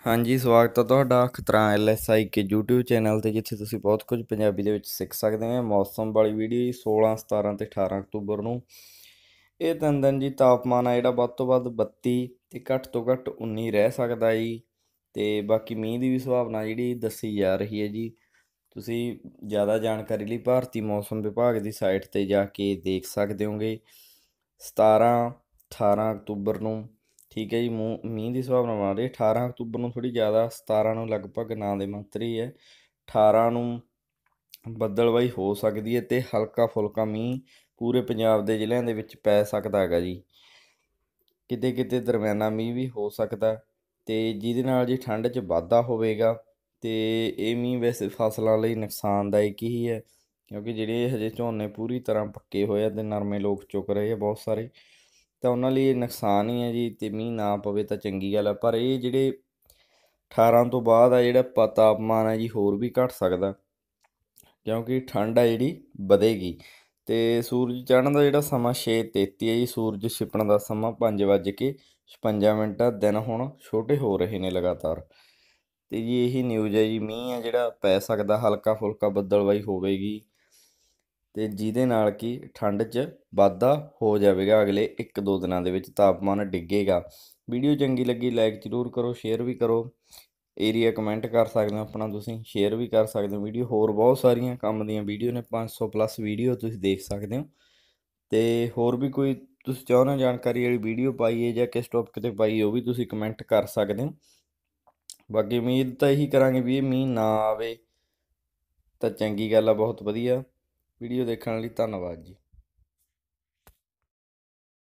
ਹਾਂਜੀ, ਸਵਾਗਤ ਹੈ ਤੁਹਾਡਾ ਖਤਰਾ LSI ਕੇ YouTube ਚੈਨਲ 'ਤੇ, ਜਿੱਥੇ ਤੁਸੀਂ ਬਹੁਤ ਕੁਝ ਪੰਜਾਬੀ ਦੇ ਵਿੱਚ ਸਿੱਖ ਸਕਦੇ ਹੋ। ਮੌਸਮ ਵਾਲੀ ਵੀਡੀਓ 16, 17 ਅਤੇ 18 ਅਕਤੂਬਰ ਨੂੰ। ਇਹ 3 ਦਿਨ ਜੀ ਤਾਪਮਾਨ ਆ ਜਿਹੜਾ ਵੱਧ ਤੋਂ ਵੱਧ 32 ਅਤੇ ਘੱਟ ਤੋਂ ਘੱਟ 19 ਰਹਿ ਸਕਦਾ ਜੀ। ਅਤੇ ਬਾਕੀ ਮੀਂਹ ਦੀ ਵੀ ਸੰਭਾਵਨਾ ਜਿਹੜੀ ਦੱਸੀ ਜਾ ਰਹੀ ਹੈ ਜੀ। ਤੁਸੀਂ ਜ਼ਿਆਦਾ ਜਾਣਕਾਰੀ ਲਈ ਭਾਰਤੀ ਮੌਸਮ ਵਿਭਾਗ ਦੀ ਸਾਈਟ 'ਤੇ ਜਾ ਕੇ ਦੇਖ ਸਕਦੇ ਹੋਗੇ। 17, 18 ਅਕਤੂਬਰ ਨੂੰ ਠੀਕ ਹੈ ਜੀ ਮੀਂਹ ਦੀ ਸੰਭਾਵਨਾ ਬਣ ਰਹੀ ਹੈ। 18 ਅਕਤੂਬਰ ਨੂੰ ਥੋੜ੍ਹੀ ਜ਼ਿਆਦਾ, 17 ਨੂੰ ਲਗਭਗ ਨਾ ਦੇ ਮੰਤਰੀ ਹੈ। 18 ਨੂੰ ਬੱਦਲਵਾਈ ਹੋ ਸਕਦੀ ਹੈ ਅਤੇ ਹਲਕਾ ਫੁਲਕਾ ਮੀਂਹ ਪੂਰੇ ਪੰਜਾਬ ਦੇ ਜ਼ਿਲ੍ਹਿਆਂ ਦੇ ਵਿੱਚ ਪੈ ਸਕਦਾ ਹੈਗਾ ਜੀ। ਕਿਤੇ ਕਿਤੇ ਦਰਮਿਆਨਾ ਮੀਂਹ ਵੀ ਹੋ ਸਕਦਾ, ਅਤੇ ਜਿਹਦੇ ਨਾਲ ਜੀ ਠੰਡ 'ਚ ਵਾਧਾ ਹੋਵੇਗਾ। ਅਤੇ ਇਹ ਮੀਂਹ ਵੈਸੇ ਫਸਲਾਂ ਲਈ ਨੁਕਸਾਨਦਾਇਕ ਹੀ ਹੈ, ਕਿਉਂਕਿ ਜਿਹੜੇ ਹਜੇ ਝੋਨੇ ਪੂਰੀ ਤਰ੍ਹਾਂ ਪੱਕੇ ਹੋਏ ਆ ਅਤੇ ਨਰਮੇ ਲੋਕ ਚੁੱਕ ਰਹੇ ਆ ਬਹੁਤ ਸਾਰੇ, ਤਾਂ ਉਹਨਾਂ ਲਈ ਇਹ ਨੁਕਸਾਨ ਹੀ ਹੈ ਜੀ। ਅਤੇ ਮੀਂਹ ਨਾ ਪਵੇ ਤਾਂ ਚੰਗੀ ਗੱਲ ਹੈ, ਪਰ ਇਹ ਜਿਹੜੇ 18 ਤੋਂ ਬਾਅਦ ਆ ਜਿਹੜਾ ਤਾਪਮਾਨ ਹੈ ਜੀ ਹੋਰ ਵੀ ਘੱਟ ਸਕਦਾ, ਕਿਉਂਕਿ ਠੰਡ ਆ ਜਿਹੜੀ ਵਧੇਗੀ। ਅਤੇ ਸੂਰਜ ਚੜ੍ਹਨ ਦਾ ਜਿਹੜਾ ਸਮਾਂ 6:33 ਹੈ ਜੀ, ਸੂਰਜ ਛਿਪਣ ਦਾ ਸਮਾਂ 5:56 ਦਿਨ ਹੁਣ ਛੋਟੇ ਹੋ ਰਹੇ ਨੇ ਲਗਾਤਾਰ। ਅਤੇ ਜੀ ਇਹੀ ਨਿਊਜ਼ ਹੈ ਜੀ। ਮੀਂਹ ਹੈ ਜਿਹੜਾ ਪੈ ਸਕਦਾ, ਹਲਕਾ ਫੁਲਕਾ ਬੱਦਲਵਾਈ ਹੋਵੇਗੀ, ਅਤੇ ਜਿਹਦੇ ਨਾਲ ਕਿ ਠੰਡ 'ਚ ਵਾਧਾ ਹੋ ਜਾਵੇਗਾ। ਅਗਲੇ 1-2 ਦਿਨਾਂ ਦੇ ਵਿੱਚ ਤਾਪਮਾਨ ਡਿੱਗੇਗਾ। ਵੀਡੀਓ ਚੰਗੀ ਲੱਗੀ ਲਾਈਕ ਜ਼ਰੂਰ ਕਰੋ, ਸ਼ੇਅਰ ਵੀ ਕਰੋ। ਏਰੀਆ ਕਮੈਂਟ ਕਰ ਸਕਦੇ ਹੋ ਆਪਣਾ, ਤੁਸੀਂ ਸ਼ੇਅਰ ਵੀ ਕਰ ਸਕਦੇ ਹੋ ਵੀਡੀਓ। ਹੋਰ ਬਹੁਤ ਸਾਰੀਆਂ ਕੰਮ ਦੀਆਂ ਵੀਡੀਓ ਨੇ, 500+ ਵੀਡੀਓ ਤੁਸੀਂ ਦੇਖ ਸਕਦੇ ਹੋ। ਅਤੇ ਹੋਰ ਵੀ ਕੋਈ ਤੁਸੀਂ ਚਾਹੁੰਦੇ ਹੋ ਜਾਣਕਾਰੀ ਵਾਲੀ ਵੀਡੀਓ ਪਾਈਏ ਜਾਂ ਕਿਸ ਟੌਪਿਕ 'ਤੇ ਪਾਈਏ, ਉਹ ਵੀ ਤੁਸੀਂ ਕਮੈਂਟ ਕਰ ਸਕਦੇ ਹੋ। ਬਾਕੀ ਉਮੀਦ ਤਾਂ ਇਹੀ ਕਰਾਂਗੇ ਵੀ ਇਹ ਮੀਂਹ ਨਾ ਆਵੇ ਤਾਂ ਚੰਗੀ ਗੱਲ ਆ, ਬਹੁਤ ਵਧੀਆ। ਵੀਡੀਓ ਦੇਖਣ ਲਈ ਧੰਨਵਾਦ ਜੀ।